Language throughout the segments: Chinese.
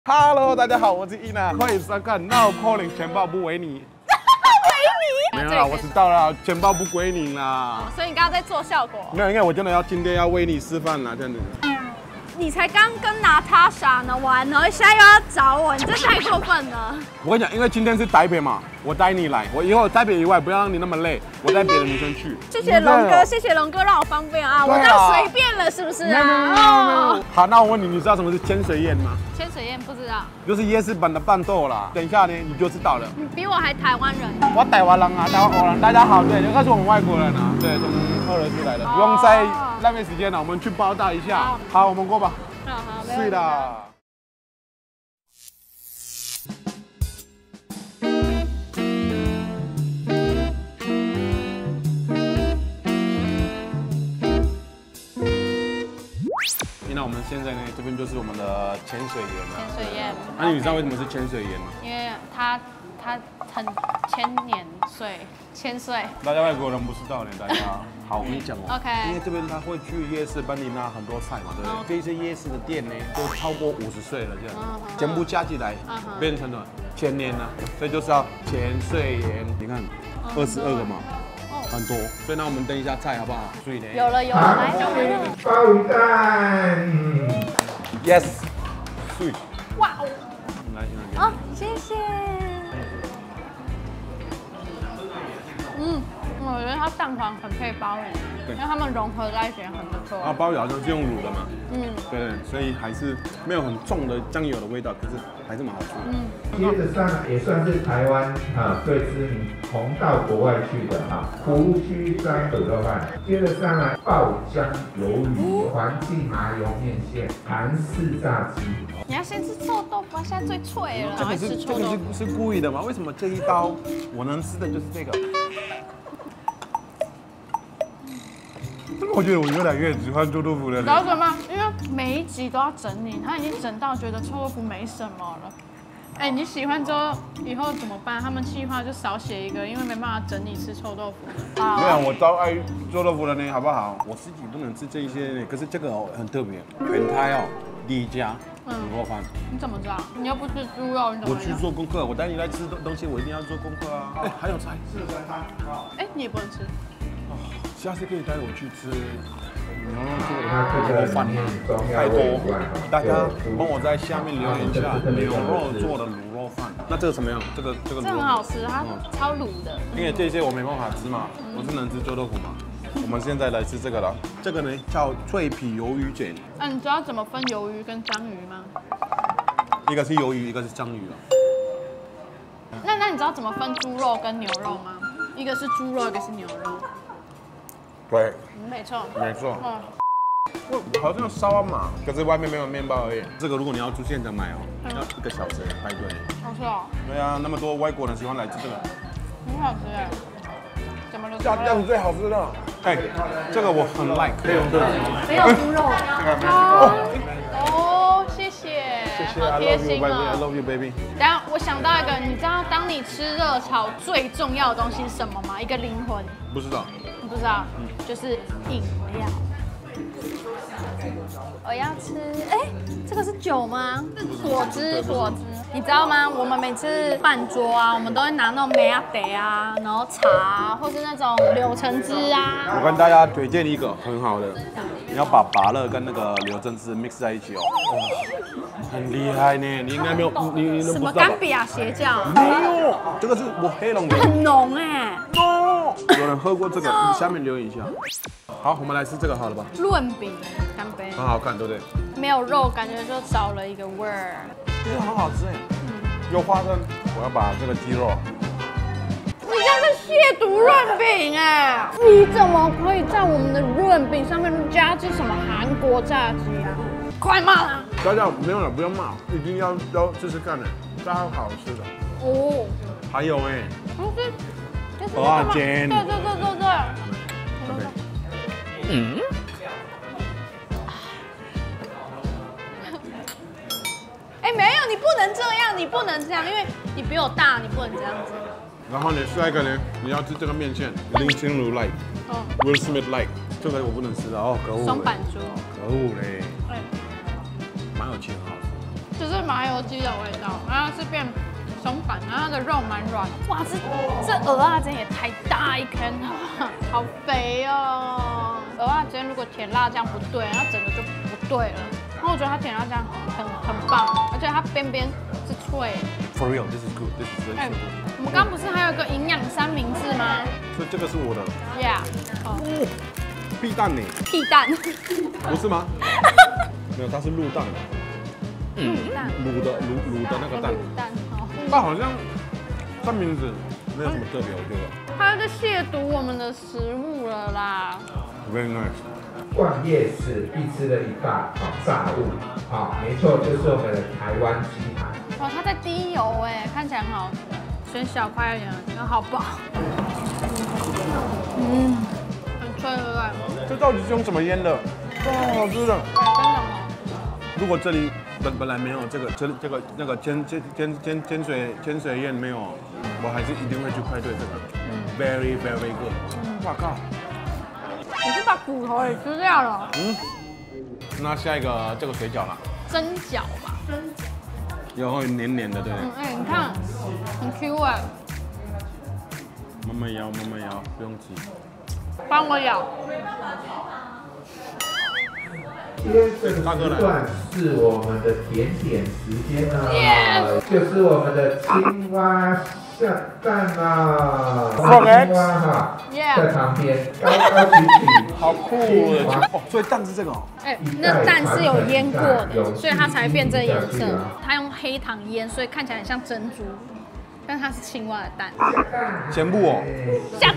Hello， 大家好，我是伊娜，欢迎收看《闹破零钱包不为你》。没有啦，我知道啦，钱包不归你啦。 所以你刚刚在做效果？ 没有，因为我真的今天要为你示范啦，这样子。 你才刚跟娜塔莎呢玩，然后现在又要找我，你这太过分了。 我跟你讲，因为今天是台北嘛，我带你来，我以后台北以外不要让你那么累，我带别的女生去。 谢谢龙哥，谢谢龙哥让我方便啊，我那随便了是不是啊？ 好，那我问你，你知道什么是千水宴吗？ 千水宴不知道， 就是夜市版的伴奏啦。等一下呢，你就知道了。 你比我还台湾人。 我台湾人啊，台湾人，大家好，对，应该是我们外国人啊，对，从俄罗斯来的，不用再浪费时间了，我们去报道一下。好，我们过吧。 好， 是的。那我们现在呢，这边就是我们的潜水员了。 潜水宴。 那你知道为什么是潜水员吗？ 因为他很千岁。 大家外国人不知道呢，大家。好，我跟你讲哦。 OK。 因为这边他会去夜市帮你拿很多菜嘛，对不对？这些夜市的店呢，都超过50岁了，这样，全部加起来变成了1000年了，所以就是要潜水员。你看，22个嘛。很多，所以那我们等一下菜好不好？所以呢， 有了，来， 鲍鱼蛋 ，yes， sweet， 哇哦， 来， 啊，谢谢。我觉得它蛋黄很配鲍鱼，因为它们融合在一起很不错。 啊，鲍鱼好像是用卤的嘛，对，所以还是没有很重的酱油的味道，可是还是蛮好吃的。 接着上来也算是台湾最知名红到国外去的湖区酸卤肉饭。接着上来爆浆鱿鱼、黄记麻油面线、韩式炸鸡。 你要先吃臭豆腐，现在最脆了。 这个是故意的吗？为什么这一刀我能吃的就是这个？我觉得我越来越喜欢臭豆腐了。 知道什么？因为每一集都要整你，他已经整到觉得臭豆腐没什么了。哎，你喜欢之后以后怎么办？他们企划就少写一个，因为没办法整你吃臭豆腐。 没有，我超爱臭豆腐的呢，好不好？我自己不能吃这一些呢，可是这个很特别，全台第一家卤肉饭。 你怎么知道？你又不吃猪肉，你怎么？ 我去做功课，我带你来吃东西，我一定要做功课啊。哎，还有菜。 哎，你也不能吃。 下次可以带我去吃牛肉做的卤肉饭，太多，大家帮我在下面留言一下牛肉做的卤肉饭。那这个怎么样？这个很好吃，它超卤的。 因为这些我没办法吃嘛，我只能吃臭豆腐嘛。我们现在来吃这个了，这个呢叫脆皮鱿鱼卷。 那你知道怎么分鱿鱼跟章鱼吗？ 一个是鱿鱼，一个是章鱼了。 那你知道怎么分猪肉跟牛肉吗？一个是猪肉，一个是牛肉。 对， 没错， 没错。好像烧马，可是外面没有面包而已。这个如果你要去现场买要1个小时排队。 好吃哦。 对啊，那么多外国人喜欢来吃这个。 很好吃哎，怎么了？ 这样最好吃的。哎，这个我很 like。 没有猪肉。哦，谢谢，好贴心哦。 I love you, baby。 等下我想到一个，你知道当你吃热炒最重要的东西是什么吗？一个灵魂。 不知道。 你不知道？就是饮料。我要吃，哎，这个是酒吗？果汁。你知道吗？我们每次饭桌啊，我们都会拿那种梅亚得啊，然后茶啊，或是那种柳橙汁啊。 我跟大家推荐一个很好的，你要把芭乐跟那个柳橙汁 mix 在一起哦，很厉害呢。你应该没有，你什么冈比亚邪教？ 没有，这个是我黑龙的。 很浓哎。 有人喝过这个？你下面留言一下。好，我们来吃这个好了吧？ 润饼，干杯。很好看，对不对？ 没有肉，感觉就少了一个味儿。 这个很好吃哎，有花生。我要把这个鸡肉。 你这样是亵渎润饼哎！你怎么可以在我们的润饼上面加这什么韩国炸鸡啊？快骂他！ 大家没有了，不要骂，一定要试试看的，超好吃的。哦。还有哎。蚵仔煎。 对。哎，没有，你不能这样，因为你比我大，你不能这样子。 然后呢，下一个呢，你要吃这个面线，林心如 like， Will Smith like， 这个我不能吃的哦，可恶。 松板猪。 可恶嘞。蛮有钱哈。 只是麻油鸡的味道，然后是变松板，然后它的肉蛮软。哇，这蚵仔煎也太大一坑了，好肥哦！蚵仔煎如果甜辣酱不对，那整个就不对了。然后我觉得它甜辣酱很棒，而且它边边是脆。 For real, this is good. This is really good. 我们刚不是还有一个营养三明治吗？ 所以这个是我的。 Yeah。哦。 屁蛋呢？ 屁蛋。 不是吗？没有，它是鹿蛋。卤的那个蛋。 卤蛋。 它好像三明治没有什么特别，我觉得。 它在亵渎我们的食物了啦。 Very nice。 逛夜市必吃的一大炸物，没错，就是我们的台湾鸡排。 哇，它在滴油哎，看起来很好吃，选小块一点，然后好饱。很脆对不对？ 这到底是用什么腌的？哇，好吃的。 真的好。 如果这里本来没有这个那个煎水宴没有，我还是一定会去派对这个。Very very good。哇靠！ 你是把骨头也吃掉了？ 那下一个这个水饺啦。 蒸饺吧。 然后黏黏的，对。 你看，很 Q 哎。 慢慢摇，不用急。 帮我咬。 今天这个时段是我们的甜点时间啊，就是我们的青蛙下蛋啊，青蛙哈，在旁边高高举起， 好酷哦！所以蛋是这个哦。 那蛋是有腌过的，所以它才会变这颜色。它用黑糖腌，所以看起来很像珍珠，但它是青蛙的蛋。 全部哦。 下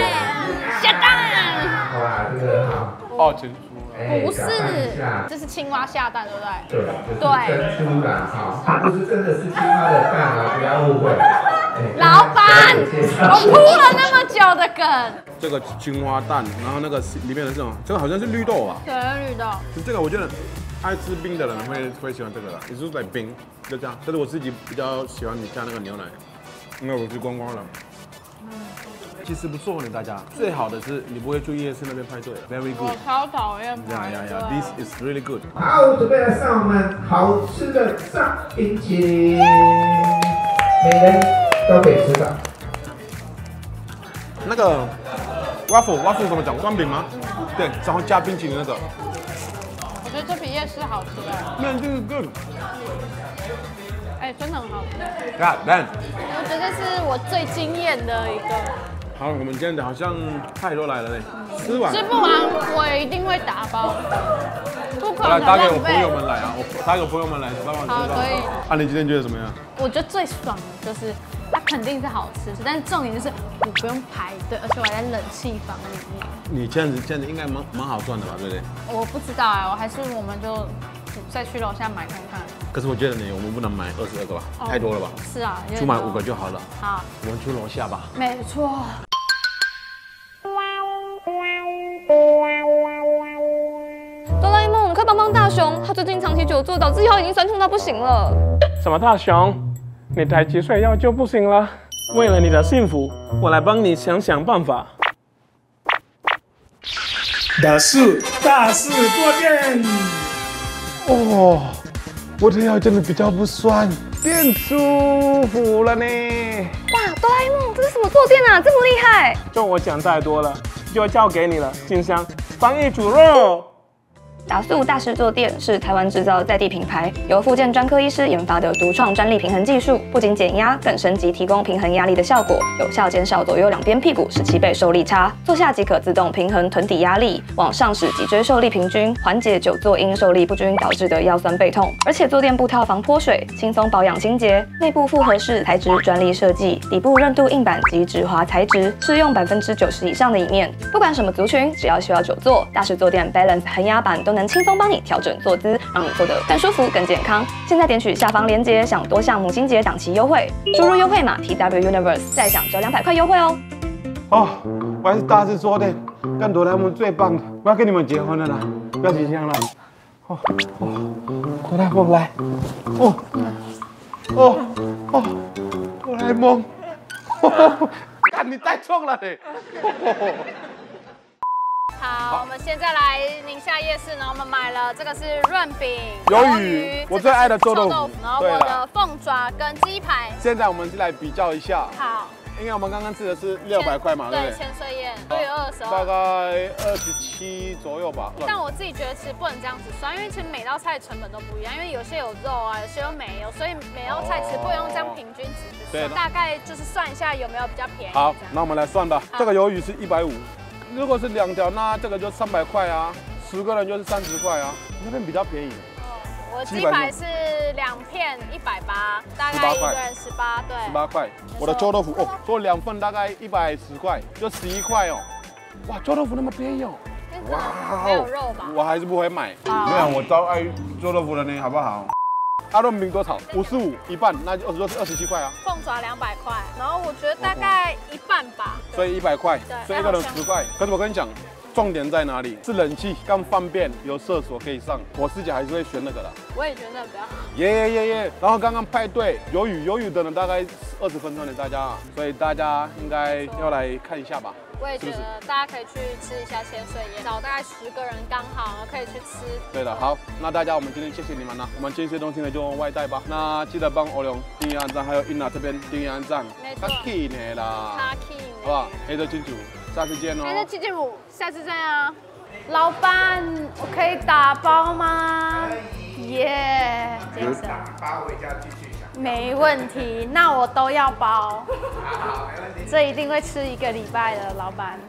蛋！ 哇，这个好。 哦，珍珠。 不是，这是青蛙下蛋，对不对？ 对，珍珠啦，它不是真的是青蛙的蛋啊，不要误会。 老板，我铺了那么久的梗。 这个青蛙蛋，然后那个里面的是什么？这个好像是绿豆吧？ 对，绿豆。 这个我觉得爱吃冰的人会喜欢这个啦，也就是在冰，就这样。但是我自己比较喜欢你加那个牛奶，因为我吃光光了。其实不错呢，大家。最好的是你不会去夜市那边排队 ，very good。 我超讨厌排队。 呀 ，this is really good。 好，准备来上我们好吃的炸冰淇淋，每人都可以吃到。 那个 waffle 怎么讲？光饼吗？对，然后加冰淇淋那个。 我觉得这比夜市好吃哎。 那这个 good。 真的很好吃。 God， 我觉得是我最惊艳的一个。 好，我们今天好像菜都来了嘞，吃完。 吃不完，我一定会打包。不可能打给我朋友们来啊！我打给我朋友们来，帮忙吃。 好，可以。 啊，你今天觉得怎么样？ 我觉得最爽的就是它肯定是好吃，但是重点就是我不用排队，而且我还在冷气房里面。你这样子应该蛮好赚的吧，对不对？ 我不知道哎，我们就再去楼下买看看。 可是我觉得呢，我们不能买22个吧，太多了吧？ 是啊， 就买5个就好了。 好， 我们去楼下吧。 没错。 哆啦 A 梦，快帮帮大雄，他最近长期久坐，导致腰已经酸痛到不行了。 什么大雄？你才几岁腰就不行了？为了你的幸福，我来帮你想办法。大事坐垫。哦，我的腰真的比较不酸，变舒服了呢。 哇，哆啦 A 梦，这是什么坐垫啊？这么厉害！ 就我讲太多了，就交给你了，静香，翻译煮肉。 达速大师坐垫是台湾制造在地品牌，由复健专科医师研发的独创站立平衡技术，不仅减压，更升级提供平衡压力的效果，有效减少左右两边屁股17倍受力差。坐下即可自动平衡臀底压力，往上使脊椎受力平均，缓解久坐因受力不均导致的腰酸背痛。而且坐垫布套防脱水，轻松保养清洁。内部复合式材质专利设计，底部韧度硬板及止滑材质，适用90%以上的椅面。不管什么族群，只要需要久坐，大师坐垫 Balance 横压板都能轻松帮你调整坐姿，让你坐得更舒服、更健康。现在点取下方链接，享多项母亲节档期优惠，输入优惠码 TWUniverse， 再享折200块优惠哦。 哦，我还是大师坐垫，跟哆啦 A 梦最棒的，我要跟你们结婚了啦，不要紧张了。哆啦 A 梦来，哆啦 A 梦，看你太重了你。 好，我们现在来宁夏夜市呢，我们买了这个是润饼、 鱿鱼，我最爱的臭豆腐， 然后我的凤爪跟鸡排。 现在我们就来比较一下。 好。 因为我们刚刚吃的是600块嘛，对不对？ 千岁宴6月20号， 大概27左右吧。 但我自己觉得其实不能这样子算，因为其实每道菜成本都不一样，因为有些有肉啊，有些又没有，所以每道菜其实不能用这样平均值去算。大概就是算一下有没有比较便宜。 好，那我们来算吧。这个鱿鱼是150，如果是2条，那这个就300块啊，10个人就是30块啊，那边比较便宜。 我鸡排是2片180，大概一个人18，对，18 块。我的臭豆腐哦，做2份大概110块，就11块哦。哇，臭豆腐那么便宜哦。 哇，没有肉吧？ 我还是不会买。没有，我超爱臭豆腐的呢，好不好？阿润饼多少？55，一半，那就27块啊。 凤爪200块，然后我觉得大概一半吧。 所以100块， 对， 所以一个人10块。可是我跟你讲。 重点在哪里？是冷气更方便，有厕所可以上。我自己还是会选那个的。 我也觉得那个比较好。 耶！然后刚刚派对鱿鱼等了大概20分钟的大家，所以大家应该要来看一下吧。 我也觉得大家可以去吃一下千岁宴，找大概10个人刚好可以去吃。 对的，好，那大家我们今天谢谢你们了。我们这些东西呢就外带吧。那记得帮欧龙订阅按赞，还有英娜这边订阅按赞。 没错。 Kaki 呢啦。 Kaki。 好不好？黑的清楚。 下次见哦！ 黑的七进补，下次见啊！老板，我可以打包吗？耶！ 打包回家继续享。 没问题，那我都要包。 好，没问题。 这一定会吃1个礼拜的，老板。